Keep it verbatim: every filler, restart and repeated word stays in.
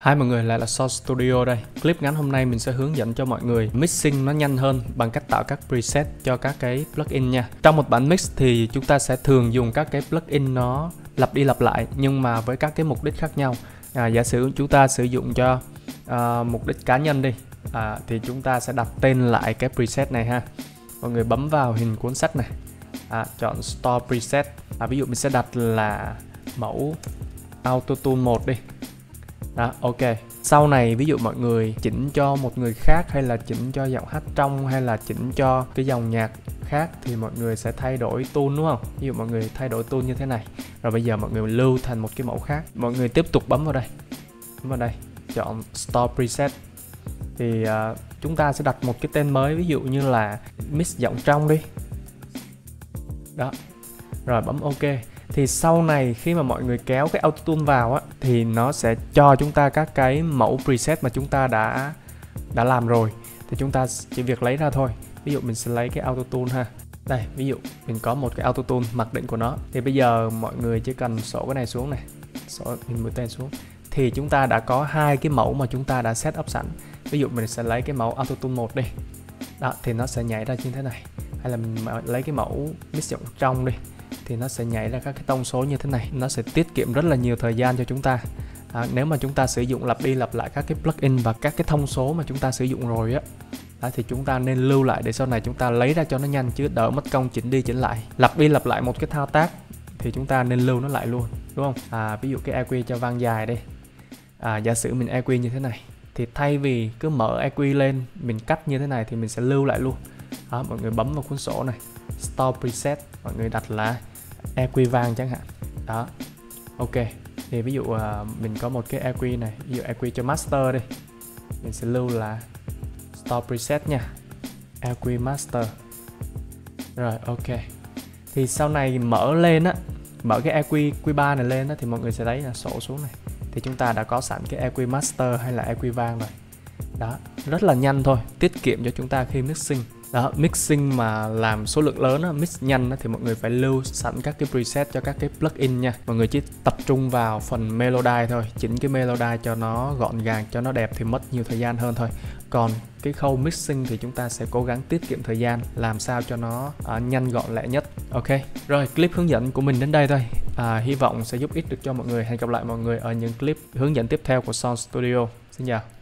Hi mọi người, lại là Sound Studio đây. Clip ngắn hôm nay mình sẽ hướng dẫn cho mọi người mixing nó nhanh hơn bằng cách tạo các preset cho các cái plugin nha. Trong một bản mix thì chúng ta sẽ thường dùng các cái plugin nó lặp đi lặp lại nhưng mà với các cái mục đích khác nhau. À, giả sử chúng ta sử dụng cho à, mục đích cá nhân đi, à, thì chúng ta sẽ đặt tên lại cái preset này ha. Mọi người bấm vào hình cuốn sách này, à, chọn Store Preset. À, ví dụ mình sẽ đặt là mẫu Auto-Tune một đi. Đó, ok. Sau này ví dụ mọi người chỉnh cho một người khác, hay là chỉnh cho giọng hát trong, hay là chỉnh cho cái dòng nhạc khác thì mọi người sẽ thay đổi tune, đúng không? Ví dụ mọi người thay đổi tune như thế này. Rồi bây giờ mọi người lưu thành một cái mẫu khác. Mọi người tiếp tục bấm vào đây. Bấm vào đây, chọn Store Preset. Thì uh, chúng ta sẽ đặt một cái tên mới, ví dụ như là mix giọng trong đi. Đó. Rồi bấm ok. Thì sau này khi mà mọi người kéo cái Auto-Tune vào á, thì nó sẽ cho chúng ta các cái mẫu preset mà chúng ta đã đã làm rồi. Thì chúng ta chỉ việc lấy ra thôi. Ví dụ mình sẽ lấy cái Auto-Tune ha. Đây, ví dụ mình có một cái Auto-Tune mặc định của nó. Thì bây giờ mọi người chỉ cần sổ cái này xuống này, sổ mình mũi tên xuống. Thì chúng ta đã có hai cái mẫu mà chúng ta đã set up sẵn. Ví dụ mình sẽ lấy cái mẫu Auto-Tune một đi. Đó, thì nó sẽ nhảy ra như thế này. Hay là mình lấy cái mẫu mix giọng trong đi, thì nó sẽ nhảy ra các cái tông số như thế này. Nó sẽ tiết kiệm rất là nhiều thời gian cho chúng ta. À, nếu mà chúng ta sử dụng lặp đi lặp lại các cái plugin và các cái thông số mà chúng ta sử dụng rồi á, đó, thì chúng ta nên lưu lại để sau này chúng ta lấy ra cho nó nhanh, chứ đỡ mất công chỉnh đi chỉnh lại. Lặp đi lặp lại một cái thao tác thì chúng ta nên lưu nó lại luôn, đúng không? À, ví dụ cái e quy cho vang dài đây. À, giả sử mình e quy như thế này, thì thay vì cứ mở e quy lên mình cắt như thế này thì mình sẽ lưu lại luôn. Đó, mọi người bấm vào cuốn sổ này, Store Preset, mọi người đặt là e quy vang chẳng hạn. Đó, ok. Thì ví dụ uh, mình có một cái e quy này, ví dụ e quy cho master đi, mình sẽ lưu là Store Preset nha, e quy master. Rồi ok. Thì sau này mở lên á, mở cái e quy quy ba này lên á, thì mọi người sẽ lấy là sổ xuống này, thì chúng ta đã có sẵn cái e quy master hay là e quy vang rồi. Đó, rất là nhanh thôi, tiết kiệm cho chúng ta khi mixing. Đó, mixing mà làm số lượng lớn á, mix nhanh á, thì mọi người phải lưu sẵn các cái preset cho các cái plugin nha. Mọi người chỉ tập trung vào phần melody thôi, chỉnh cái melody cho nó gọn gàng, cho nó đẹp thì mất nhiều thời gian hơn thôi. Còn cái khâu mixing thì chúng ta sẽ cố gắng tiết kiệm thời gian, làm sao cho nó uh, nhanh gọn lẹ nhất. Ok, rồi clip hướng dẫn của mình đến đây thôi. À, hy vọng sẽ giúp ích được cho mọi người. Hẹn gặp lại mọi người ở những clip hướng dẫn tiếp theo của Sound Studio. Xin chào.